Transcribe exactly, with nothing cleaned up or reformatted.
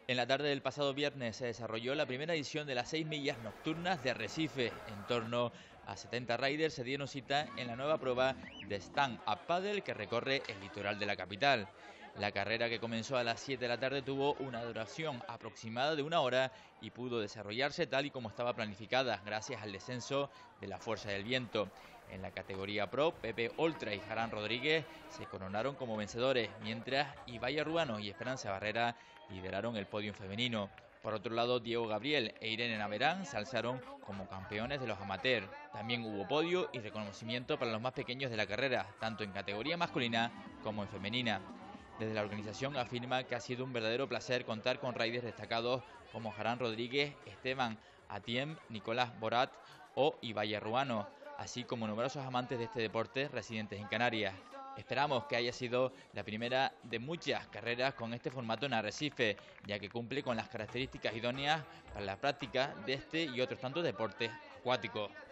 En la tarde del pasado viernes se desarrolló la primera edición de las seis millas nocturnas de Arrecife. En torno a setenta riders se dieron cita en la nueva prueba de Stand Up Paddle que recorre el litoral de la capital. La carrera, que comenzó a las siete de la tarde, tuvo una duración aproximada de una hora y pudo desarrollarse tal y como estaba planificada, gracias al descenso de la fuerza del viento. En la categoría Pro, Pepe Oltra y Jarán Rodríguez se coronaron como vencedores, mientras Ibaya Ruano y Esperanza Barrera lideraron el podio femenino. Por otro lado, Diego Gabriel e Irene Naverán se alzaron como campeones de los amateurs. También hubo podio y reconocimiento para los más pequeños de la carrera, tanto en categoría masculina como en femenina. Desde la organización afirma que ha sido un verdadero placer contar con riders destacados como Jarán Rodríguez, Esteban Atiem, Nicolás Borat o Ibaya Ruano, así como numerosos amantes de este deporte residentes en Canarias. Esperamos que haya sido la primera de muchas carreras con este formato en Arrecife, ya que cumple con las características idóneas para la práctica de este y otros tantos deportes acuáticos.